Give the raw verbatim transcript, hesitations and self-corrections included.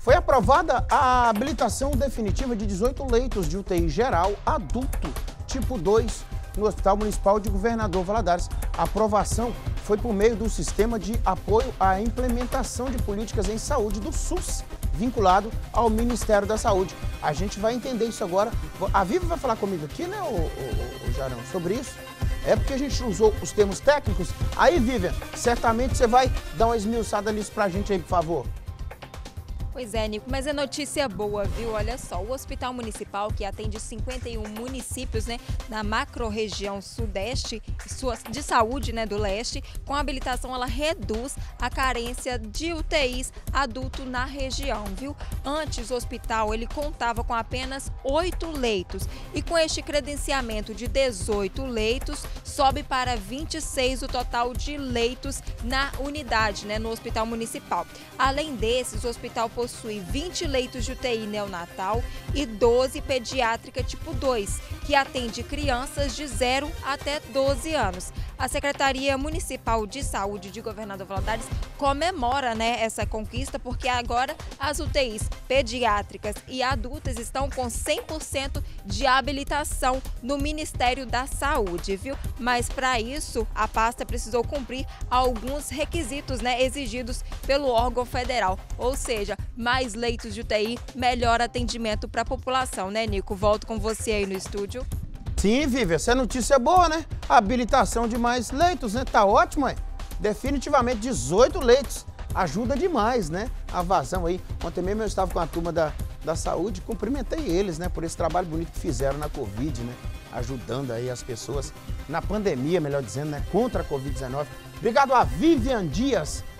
Foi aprovada a habilitação definitiva de dezoito leitos de U T I geral adulto, tipo dois, no Hospital Municipal de Governador Valadares. A aprovação foi por meio do Sistema de Apoio à Implementação de Políticas em Saúde do SUS, vinculado ao Ministério da Saúde. A gente vai entender isso agora. A Vivi vai falar comigo aqui, né, o, o, o Jarão, sobre isso. É porque a gente usou os termos técnicos. Aí, Vivian, certamente você vai dar uma esmiuçada nisso pra gente aí, por favor. Pois é, Nico, mas é notícia boa, viu? Olha só, o Hospital Municipal, que atende cinquenta e um municípios, né, na macro-região sudeste de saúde, né, do leste, com a habilitação ela reduz a carência de U T Is adulto na região, viu? Antes, o hospital ele contava com apenas oito leitos e com este credenciamento de dezoito leitos, sobe para vinte e seis o total de leitos na unidade, né, no Hospital Municipal. Além desses, o hospital possui vinte leitos de U T I neonatal e doze pediátrica tipo dois, que atende crianças de zero até doze anos. A Secretaria Municipal de Saúde de Governador Valadares comemora, né, essa conquista, porque agora as U T Is pediátricas e adultas estão com cem por cento de habilitação no Ministério da Saúde, viu? Mas para isso, a pasta precisou cumprir alguns requisitos, né, exigidos pelo órgão federal, ou seja, mais leitos de U T I, melhor atendimento para a população, né, Nico? Volto com você aí no estúdio. Sim, Vivi, essa notícia é boa, né? A habilitação de mais leitos, né? Tá ótimo, é? Definitivamente dezoito leitos. Ajuda demais, né? A vazão aí. Ontem mesmo eu estava com a turma da, da saúde, cumprimentei eles, né? Por esse trabalho bonito que fizeram na Covid, né? Ajudando aí as pessoas na pandemia, melhor dizendo, né? Contra a Covid dezenove. Obrigado a Vivian Dias,